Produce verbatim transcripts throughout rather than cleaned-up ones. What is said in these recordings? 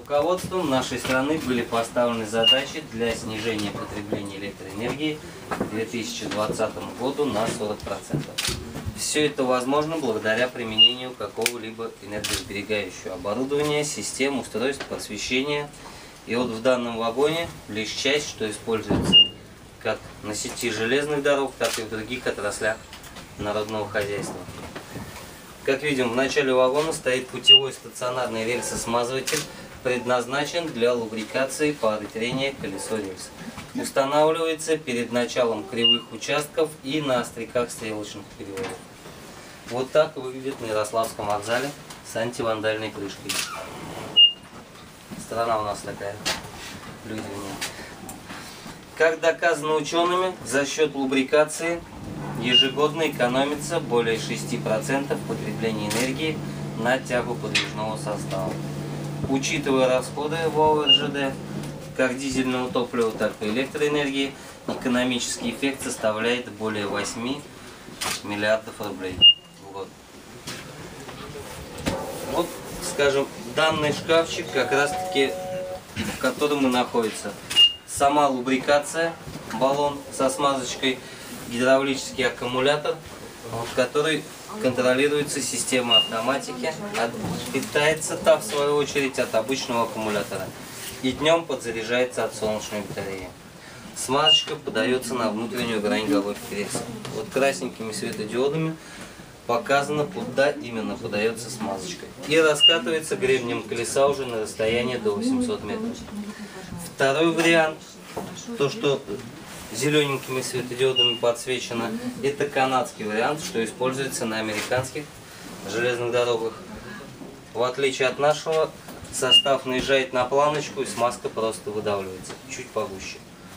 Руководством нашей страны были поставлены задачи для снижения потребления электроэнергии к две тысячи двадцатому году на сорок процентов. Все это возможно благодаря применению какого-либо энергосберегающего оборудования, систем, устройств, освещения. И вот в данном вагоне лишь часть, что используется как на сети железных дорог, так и в других отраслях народного хозяйства. Как видим, в начале вагона стоит путевой стационарный рельсосмазыватель, предназначен для лубрикации пары трения колесо рельс. Устанавливается перед началом кривых участков и на остряках стрелочных переводов. Вот так выглядит на Ярославском вокзале с антивандальной крышкой. Сторона у нас такая, люди в ней. Как доказано учеными, за счет лубрикации ежегодно экономится более шести процентов потребления энергии на тягу подвижного состава. Учитывая расходы в ОРЖД, как дизельного топлива, так и электроэнергии, экономический эффект составляет более восьми миллиардов рублей в год. Вот, скажем, данный шкафчик, как раз таки, в котором и находится сама лубрикация, баллон со смазочкой, гидравлический аккумулятор, вот, который контролируется системой автоматики, а питается та, в свою очередь, от обычного аккумулятора. И днем подзаряжается от солнечной батареи. Смазочка подается на внутреннюю грань головки рельса. Вот красненькими светодиодами показано, куда именно подается смазочка. И раскатывается гребнем колеса уже на расстояние до восьмисот метров. Второй вариант, то что зелененькими светодиодами подсвечено, это канадский вариант, что используется на американских железных дорогах. В отличие от нашего, состав наезжает на планочку и смазка просто выдавливается, чуть погуще.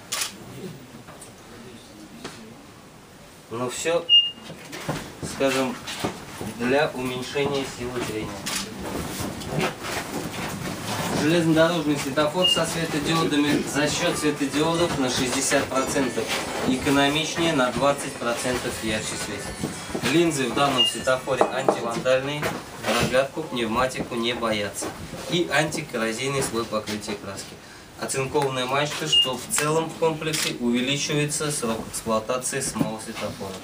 Но все, скажем, для уменьшения силы трения. Железнодорожный светофор со светодиодами за счет светодиодов на шестьдесят процентов экономичнее, на двадцать процентов ярче светит. Линзы в данном светофоре антивандальные, рогатку, пневматику не боятся. И антикоррозийный слой покрытия краски. Оцинкованная мачта, что в целом в комплексе увеличивается срок эксплуатации самого светофора.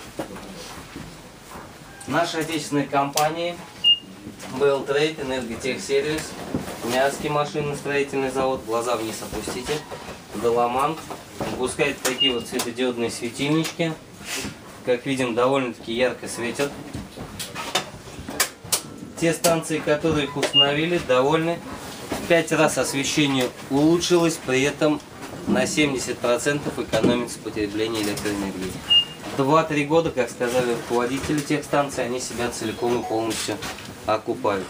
Наши отечественные компании Белтрейд, Энерготехсервис, Миасский машиностроительный завод, глаза вниз опустите, Доломант выпускает такие вот светодиодные светильнички. Как видим, довольно-таки ярко светят. Те станции, которые их установили, довольны. В пять раз освещение улучшилось, при этом на семьдесят процентов экономится потребление электроэнергии. два-три года, как сказали руководители тех станций, они себя целиком и полностью окупают.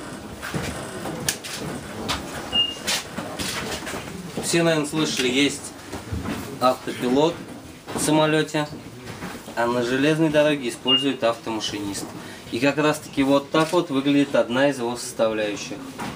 Все, наверное, слышали, есть автопилот в самолете, а на железной дороге используют автомашинист. И как раз таки вот так вот выглядит одна из его составляющих,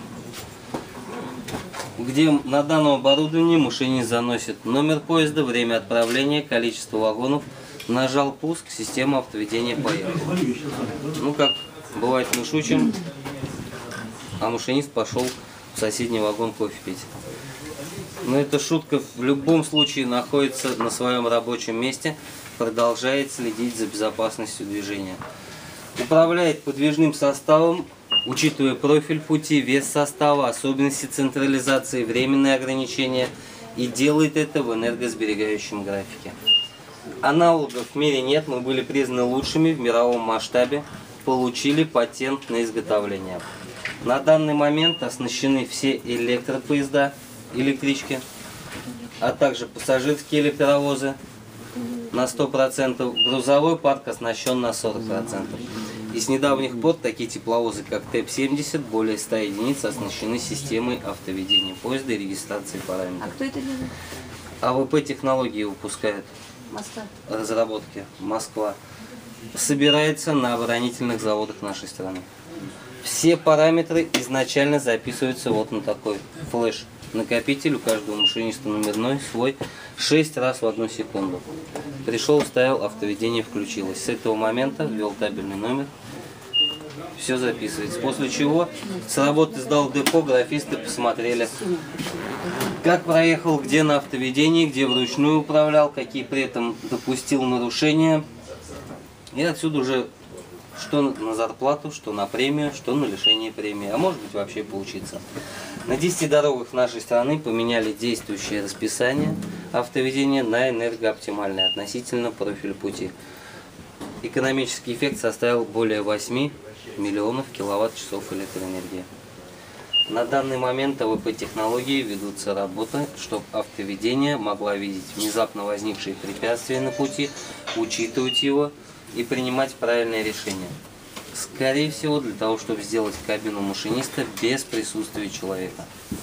где на данном оборудовании машинист заносит номер поезда, время отправления, количество вагонов, нажал пуск, система автоведения поехала. Ну, как бывает, мы шутим, а машинист пошел в соседний вагон кофе пить. Но эта шутка в любом случае находится на своем рабочем месте, продолжает следить за безопасностью движения. Управляет подвижным составом, учитывая профиль пути, вес состава, особенности централизации, временные ограничения, и делает это в энергосберегающем графике. Аналогов в мире нет, мы были признаны лучшими в мировом масштабе, получили патент на изготовление. На данный момент оснащены все электропоезда, электрички, а также пассажирские электровозы на сто процентов, грузовой парк оснащен на сорок процентов. И с недавних пор такие тепловозы, как ТЭП семьдесят, более ста единиц, оснащены системой автоведения поезда и регистрации параметров. А кто это делает? АВП технологии выпускает. Москва. Разработки Москва. Собирается на оборонительных заводах нашей страны. Все параметры изначально записываются вот на такой флеш. Накопитель у каждого машиниста номерной свой, шесть раз в одну секунду. Пришел, вставил, автоведение включилось. С этого момента ввел табельный номер все записывается. После чего с работы сдал в депо, графисты посмотрели, как проехал, где на автоведении, где вручную управлял, какие при этом допустил нарушения. И отсюда уже что на зарплату, что на премию, что на лишение премии, а может быть вообще поучиться. На десяти дорогах нашей страны поменяли действующее расписание автоведения на энергооптимальное относительно профиля пути. Экономический эффект составил более восьми миллионов киловатт-часов электроэнергии. На данный момент АВП-технологии ведутся работы, чтобы автоведение могла видеть внезапно возникшие препятствия на пути, учитывать его и принимать правильные решения. Скорее всего, для того, чтобы сделать кабину машиниста без присутствия человека.